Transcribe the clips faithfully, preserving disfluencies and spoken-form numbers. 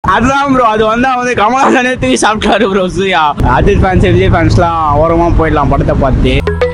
அதுதான் ப்ரோ, அது வந்தா வந்து கமலஹாசனே தூக்கி சாப்பிட்டாரு ப்ரோ சூர்யா. அஜித் ஃபேன்ஸ் விஜய் ஃபேன்ஸ்லாம் ஓரமா போயிடலாம் படத்தை பார்த்து.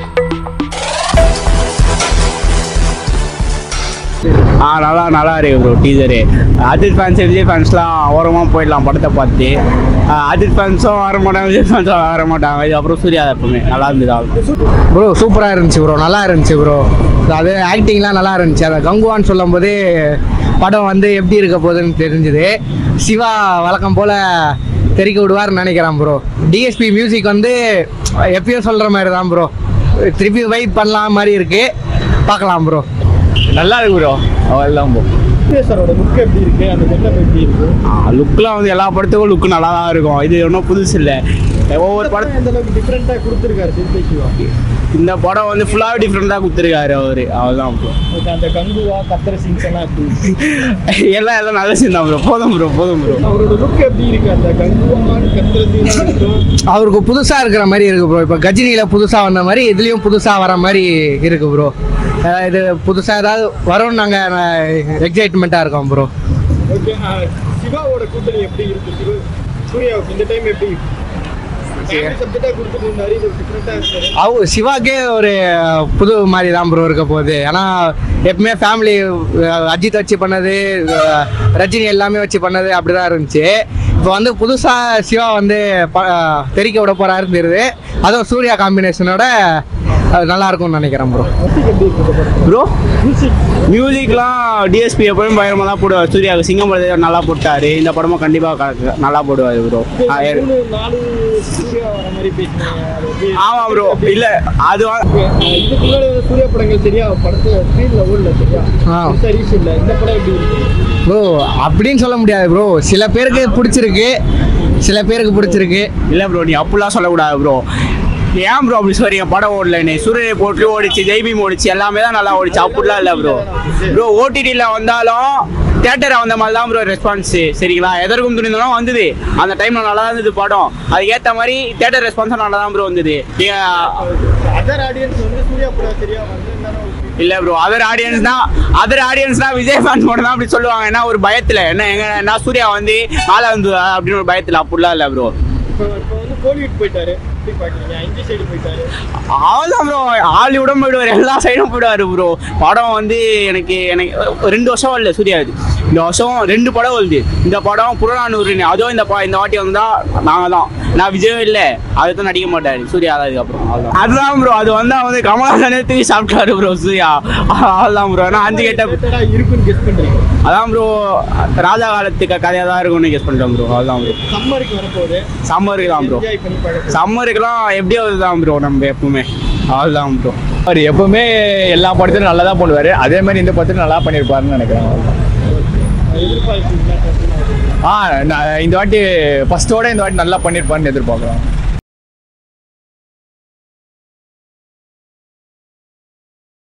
ஆ நல்லா நல்லா இருக்கு bro teaser. Ajith fans Vijay ஃபேன்ஸ்லாம் ஓரமாக போயிடலாம் படத்தை பார்த்து. அஜித் ஃபேன்ஸும் வர மாட்டாங்க, விஜய் ஃபேன்ஸும் வர மாட்டாங்க. இது அப்புறம் சூர்யா எப்பவுமே நல்லா இருந்தது ப்ரோ. சூப்பராக இருந்துச்சு ப்ரோ, நல்லா இருந்துச்சு ப்ரோ. அது ஆக்டிங்லாம் நல்லா இருந்துச்சு. அதை கங்குவான்னு சொல்லும் போதே படம் வந்து எப்படி இருக்க போகுதுன்னு தெரிஞ்சுது. சிவா வழக்கம் போல் தெறிக்க விடுவார்னு நினைக்கிறான் ப்ரோ. டிஎஸ்பி மியூசிக் வந்து எப்பயும் சொல்கிற மாதிரி தான் ப்ரோ, திருப்பி வைப் பண்ணலாம் மாதிரி இருக்குது. பார்க்கலாம் ப்ரோ, நல்லா இருக்கு ப்ரோ. அவெல்லாம் ப்ரோ லுக் எப்படி இருக்கு, அந்த செட்டப் எப்படி இருக்கு? லுக்லாம் வந்து எல்லா படத்துக்கும் லுக்கு நல்லா தான் இருக்கும். இது ஒன்றும் புதுசு இல்லை. ஒவ்வொரு படத்தை எந்த அளவுக்கு டிஃப்ரெண்ட்டாக கொடுத்துருக்காரு சிறுத்தை சிவா. இந்த படம் வந்து ஃபுல்லாக டிஃப்ரெண்ட்டாக கொடுத்துருக்காரு அவர். அவர்தான் ப்ரோ. அந்த கங்குவா கத்திர சீன்ஸ் எல்லாம் எப்படி எல்லாம் எல்லாம் நல்ல சீன் தான் ப்ரோ. போதும் ப்ரோ போதும் ப்ரோ. அவரோட லுக் எப்படி இருக்கு, அந்த கங்குவா கத்திர சீன் அவருக்கு புதுசாக இருக்கிற மாதிரி இருக்குது ப்ரோ. இப்போ கஜினியில் புதுசாக வந்த மாதிரி இதுலேயும் புதுசாக வர மாதிரி இருக்குது ப்ரோ. இது புதுசாக ஏதாவது வரும்னு நாங்கள் எக்ஸைட்மெண்ட்டாக இருக்கோம் ப்ரோ. ஓகே, சிவாவோட கூட்டணி எப்படி இருக்கு? சூர்யாவுக்கு இந்த டைம் எப்படி அவ சிவாக்கே ஒரு புது மாதிரி தான் ப்ரோ இருக்க போகுது. ஏன்னா எப்பவுமே ஃபேமிலி அஜித் வச்சு பண்ணது, ரஜினி எல்லாமே வச்சு பண்ணது அப்படிதான் இருந்துச்சு. இப்போ வந்து புதுசாக சிவா வந்து தெரிக்க விட போறாருன்னு தெரியுது. அதுவும் சூர்யா காம்பினேஷனோட நல்லா இருக்கும்னு நினைக்கிறேன் ப்ரோ. ப்ரோ மியூசிக்லாம் டிஎஸ்பி எப்பவுமே பயங்கரமாக தான் போடுவார். சூர்யாவுக்கு சிங்கம் படத்தை நல்லா போட்டாரு. இந்த படமும் கண்டிப்பாக நல்லா போடுவார் ப்ரோ. ஆமாம் ப்ரோ. இல்லை அது இதுக்கு முன்னாடி சூர்யா படங்கள் சரியா படத்தை ஸ்க்ரீன்ல ஓடல சரியா ரீச் இல்லை. இந்த படம் எப்படி இருக்கு ப்ரோ? அப்படின்னு சொல்ல முடியாது ப்ரோ. சில பேருக்கு பிடிச்சிருக்கு, சில பேருக்கு பிடிச்சிருக்கு. இல்லை ப்ரோ, நீ அப்படிலாம் சொல்லக்கூடாது ப்ரோ. ஏன் ப்ரோ அப்படி சொல்றீங்க? படம் ஓடலன்னு சூரியனை போட்டு ஓடிச்சு, ஜெய்பீம் ஓடிச்சு, எல்லாமே தான் நல்லா ஓடிச்சு. அப்படிலாம் இல்லை ப்ரோ. ப்ரோ ஓடிடியில் வந்தாலும் தேட்டரை வந்த மாதிரி தான் ப்ரோ ரெஸ்பான்ஸு. சரிங்களா? எதற்கும் துணிந்தாலும் வந்தது. அந்த டைமில் நல்லா தான் இருந்தது படம். அதுக்கேற்ற மாதிரி தேட்டர் ரெஸ்பான்ஸும் நல்லா தான் ப்ரோ வந்தது. அதர் ஆடியன்ஸ் வந்து சூர்யா படம் சரியா வந்து இல்லை ப்ரோ, அதர் ஆடியன்ஸ் தான் அதர் ஆடியன்ஸ்னா விஜய் ஃபேன்ஸ் மட்டும் தான் அப்படி சொல்லுவாங்க. என்ன ஒரு பயத்தில், என்ன எங்க என்ன சூர்யா வந்து மேலே வந்து அப்படின்னு ஒரு பயத்தில். அப்படிலாம் இல்லை ப்ரோ. இப்போ இப்போ வந்து கோலிவுட் போயிட்டாரு, அவ்வளோதான் ப்ரோ. ஹாலிவுடும் போயிடுவார், எல்லா சைடும் போயிடுவார் ப்ரோ. படம் வந்து எனக்கு எனக்கு ரெண்டு வருஷம் இல்லை சூர்யா. இது இந்த வருஷம் ரெண்டு படம் வருது. இந்த படம் புறநானூறு. அதுவும் இந்த இந்த வாட்டி வந்தால் நாங்கள் தான். நான் விஜயம் இல்லை, அதுதான் நடிக்க மாட்டார் சூர்யா. அதுக்கப்புறம் அதுதான் அதுதான் ப்ரோ. அது வந்தால் வந்து கமலஹாசனே தூக்கி சாப்பிட்டாரு ப்ரோ சூர்யா. அதுதான் ப்ரோ. நான் அஞ்சு கேட்ட இருக்குன்னு கெஸ் பண்ணுறேன். அதான் ப்ரோ, ராஜா காலத்துக்கு கதையாக தான் இருக்கும்னு கெஸ் பண்ணிட்டேன் ப்ரோ. அதுதான் ப்ரோ. சம்மருக்கு வரப்போகுது. சம்மருக்கு தான் ப்ரோ. சம்மருக்குலாம் எப்படியோ அதுதான் ப்ரோ. நம்ம எப்பவுமே அதுதான் ப்ரோ. அவர் எப்பவுமே எல்லா படத்திலும் நல்லா தான் பண்ணுவார். அதே மாதிரி இந்த படத்திலும் நல்லா பண்ணியிருப்பாருன்னு நினைக்கிறேன். ஆ இந்த வாட்டி ஃபர்ஸ்டோட இந்த வாட்டி நல்லா பண்ணியிருப்பாருன்னு எதிர்பார்க்குறோம்.